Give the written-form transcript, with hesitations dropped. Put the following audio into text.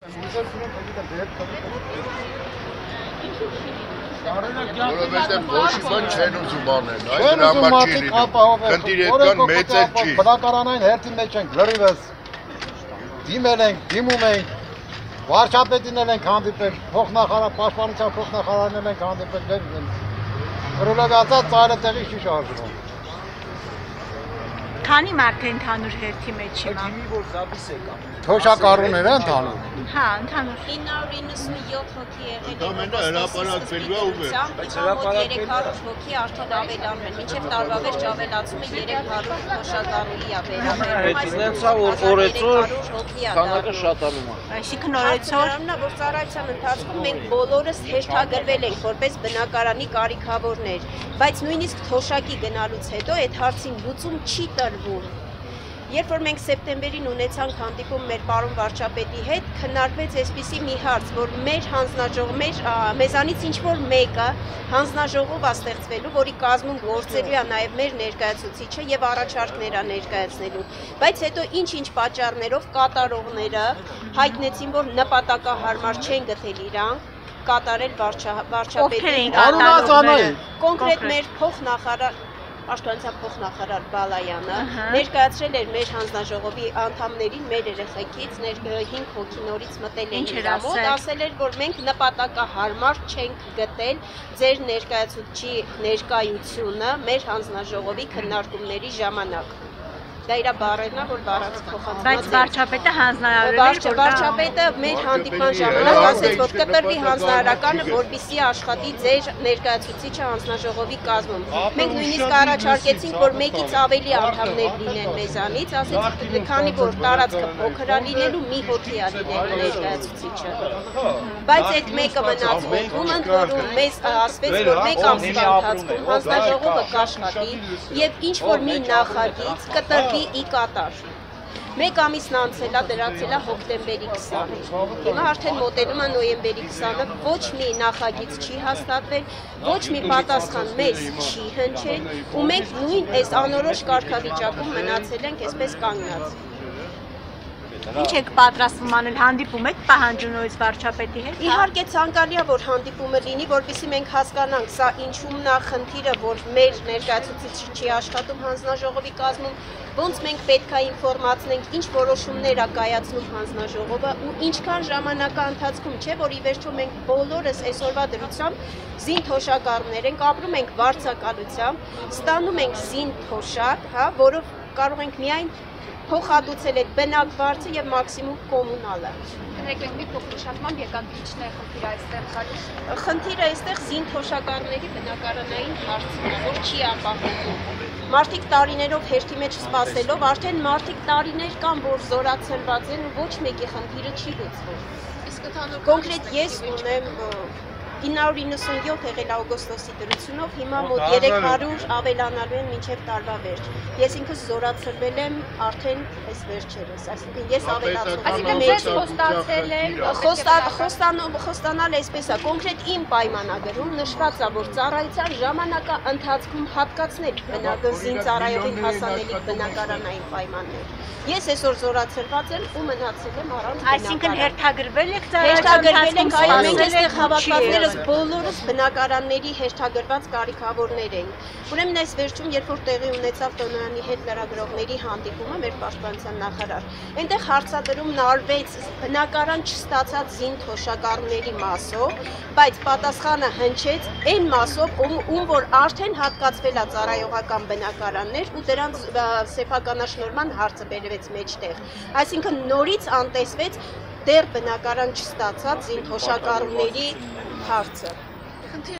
Որովհետև ոչ բան չեն ուզում անել, այ դրա համար չի լինում, խնդիրը կան մեծ էլ չի։ Բնակարանային հերթի մեջ ենք լրիվս, դիմել ենք, դիմում ենք, վարչապետին էլ ենք հանդիպել, պաշտպանության փոխնախարարին էլ ենք հանդիպել, ռոլագացած ծայրը տեղի չի շարժվում։ Քանի մարդ է ընդհանուր հերթի մեջ հիմա։ Թոշակառուները ընդհանուր։ Հա, ընդհանուր 997 հոգի եղել Դա մենա հրապարակվելու է ու վերջ։ Բայց հրապարակվելու 300 հոգի արդեն ավելանում են։ Մինչև տարվա վերջ ավելացումը 300 թոշակառուի է վերաբերում։ Այսինքն սա օրեցօր քանակը շատանում է։ Այսինքն օրեցօր որ ծառայության ընթացքում մենք բոլորս հերթագրվել ենք որպես բնակարանի կարիքավորներ, բայց նույնիսկ թոշակի գնալուց հետո այդ հարցին լուծում չի տրվում։ Երբ որ մենք սեպտեմբերին ունեցանք հանդիպում մեր պարոն վարչապետի հետ, քննարկվեց այսպիսի մի հարց, որ մեր մեզանից ինչ-որ մեկը հանձնաժողով է ստեղծվելու, որի կազմում գործելու է նաև մեր ներկայացուցիչը եւ առաջարկներ է ներկայացնելու, բայց հետո ինչ-ինչ պատճառներով կատարողները հայտնեցին, որ նպատակահարմար չեն գտել իրանք կատարել վարչապետի կոնկրետ մեր փոխնախարար Պաշտպանության փոխնախարար Բալայանը ներկայացրել էր մեր հանձնաժողովի անդամներին մեր երեխեքից 5 հոգի նորից մտել են իրա մոտ, ասել էր, որ մենք նպատակահարմար չենք գտել ձեր ներկայացուցչի ներկայությունը մեր հանձնաժողովի քննարկումների ժամանակ։ Դա իր բառերն է, որ բառացի փոխանցված է։ Բայց վարչապետը հանձնարարել է, վարչապետը մեր հանդիպման ժամանակ ասեց, որ կտրվի հանձնարարականը, որպեսզի աշխատի ձեր ներկայացուցիչը հանձնաժողովի կազմում։ Մենք նույնիսկ առաջարկեցինք, որ մեկից ավելի անդամներ լինեն մեզանից, ասեց, քանի որ տարածքը փոքր է լինելու, մի հոգի է լինելու ներկայացուցիչը։ Բայց այդ մեկը մնաց օդում, ընդ որում մեզ ասվեց, որ մեկ ամսվա ընթացքում հանձնաժողովը կաշխատի եւ ինչ որ մի նախագիծ կտրվի ի կատար։ Մեկ ամիսն անցել է, դրացել է հոկտեմբերի 20-ին։ Հիմա արդեն մոտենում է նոյեմբերի 20-ը, ոչ մի նախագիծ չի հաստատվել, ոչ մի պատասխան մեզ չի հնչել, ու մենք նույն այս անորոշ կարգավիճակում մնացել ենք այսպես կանգնած։ Ինչ եք պատրաստվում անել, հանդիպում եք պահանջում նույնիսկ վարչապետի հետ։ Իհարկե ցանկալի է, որ հանդիպումը լինի, որպեսզի մենք հասկանանք, սա ինչումն է խնդիրը, որ մեր ներկայացուցիչը չի աշխատում հանձնաժողովի կազմում, ոնց մենք պետք է ինֆորմացնենք, ինչ որոշումներ է կայացնում հանձնաժողովը ու ինչքան ժամանակա ընթացքում չէ, որ ի վերջո մենք բոլորս այսօրվա դրությամբ զին թոշակառուներ ենք, ապրում ենք վարձակալությամբ, ստանում ենք զին թոշակ, հա, որով կարող ենք միայն փոխհատուցել այդ բնակ վարձը եւ մաքսիմում կոմունալը։ Կներեք մի փոքր շատման եկամտիչն է խնդիրը այստեղ գալիս։ Խնդիրը այստեղ զին թոշակառուների բնակարանային հարցն է, որ չի ապահովում։ Մարդիկ տարիներով հերթի մեջ սպասելով, արդեն մարդիկ տարիներ կան, որ զորացրված են ու ոչ մեկի խնդիրը չի լուծվում։ Կոնկրետ ես ունեմ 997 եղել օգոստոսի դրությունով, հիմա մոտ 300 ավելանալու են մինչև տարվա վերջ։ Ես ինքս զորացրվել եմ արդեն այս վերջերս, այսինքն ես ավելացնում եմ։ Խոստանալ այսպես է, կոնկրետ իմ պայմանագրում նշված է, որ ծառայության ժամանակա ընթացքում հատկացնել բնակազին ծառայողին հասանելիք բնակարանային պայմաններ։ Ես այսօր զորացրված եմ ու մնացել եմ առանց բնակարան։ Այսինքն հերթագրվել եք հերթագրվել ենք, այո, մենք այստեղ հավաքվածներս բոլորս բնակարանների հերթագրված կարիքավորներ ենք։ Ուրեմն այս վերջում, երբ որ տեղի ունեցավ Տոնոյանի հետ լրագրողների հանդիպումը, մեր պաշտպանության նախարար, այնտեղ հարցադրումն արվեց բնակարան չստացած զին թոշակառուների մասով, բայց պատասխանը հնչեց այն մասով, ում որ արդեն հատկացվել է ծառայողական բնակարաններ ու դրանց սեփականաշնորհման հարցը բերվեց մեջտեղ։ Այսինքն նորից անտեսվեց դեռ բնակարան չստացած զին թոշակառուների հարցը։